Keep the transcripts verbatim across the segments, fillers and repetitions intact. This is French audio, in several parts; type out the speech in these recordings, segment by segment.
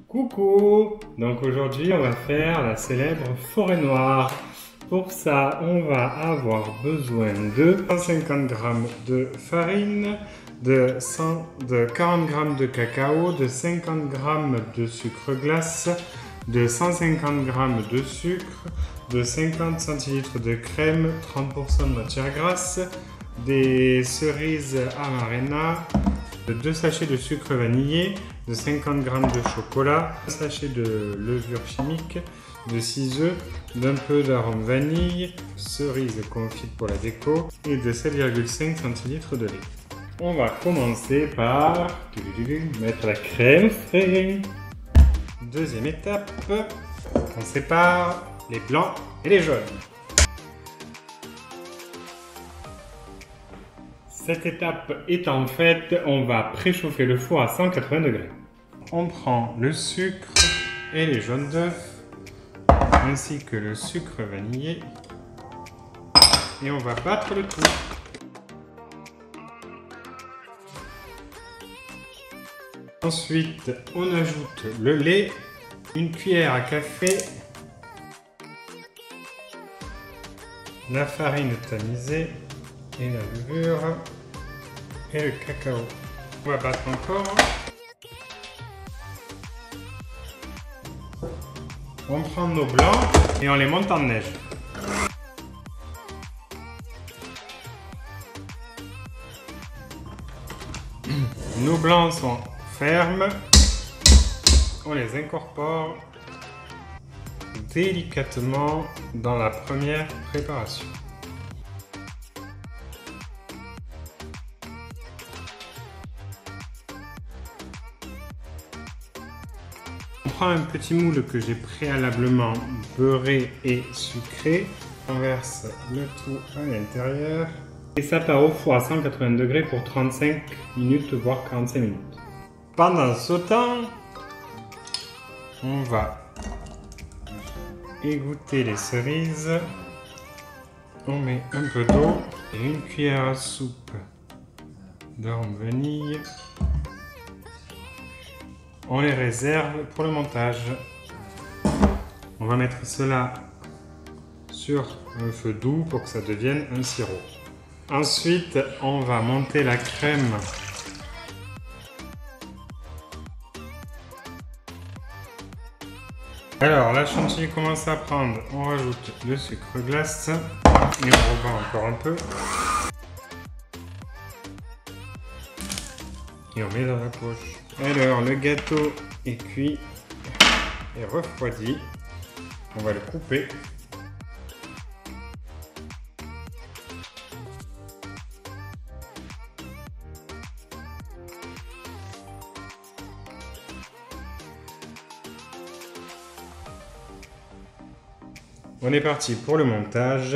Coucou! Donc aujourd'hui on va faire la célèbre forêt noire. Pour ça on va avoir besoin de cent cinquante grammes de farine, de, cent, de quarante grammes de cacao, de cinquante grammes de sucre glace, de cent cinquante grammes de sucre, de cinquante centilitres de crème, trente pour cent de matière grasse, des cerises amarena, deux sachets de sucre vanillé, de cinquante grammes de chocolat, un sachet de levure chimique, de six œufs, d'un peu d'arôme vanille, cerises confites pour la déco et de sept virgule cinq centilitres de lait. On va commencer par mettre la crème fraîche. Deuxième étape, on sépare les blancs et les jaunes. Cette étape étant faite, on va préchauffer le four à cent quatre-vingts degrés. On prend le sucre et les jaunes d'œufs, ainsi que le sucre vanillé, et on va battre le tout. Ensuite, on ajoute le lait, une cuillère à café, la farine tamisée, et la levure et le cacao. On va battre encore. On prend nos blancs et on les monte en neige. Nos blancs sont fermes. On les incorpore délicatement dans la première préparation. On prend un petit moule que j'ai préalablement beurré et sucré, on verse le tout à l'intérieur et ça part au four à cent quatre-vingts degrés pour trente-cinq minutes voire quarante-cinq minutes. Pendant ce temps, on va égoutter les cerises. On met un peu d'eau et une cuillère à soupe d'arôme vanille. On les réserve pour le montage. On va mettre cela sur un feu doux pour que ça devienne un sirop. Ensuite, on va monter la crème. Alors, la chantilly commence à prendre. On rajoute le sucre glace et on rebat encore un peu. Et on met dans la poche. Alors, le gâteau est cuit et refroidi. On va le couper. On est parti pour le montage.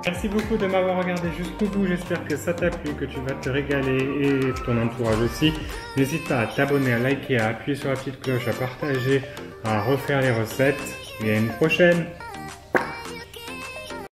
Merci beaucoup de m'avoir regardé jusqu'au bout, j'espère que ça t'a plu, que tu vas te régaler et ton entourage aussi. N'hésite pas à t'abonner, à liker, à appuyer sur la petite cloche, à partager, à refaire les recettes et à une prochaine.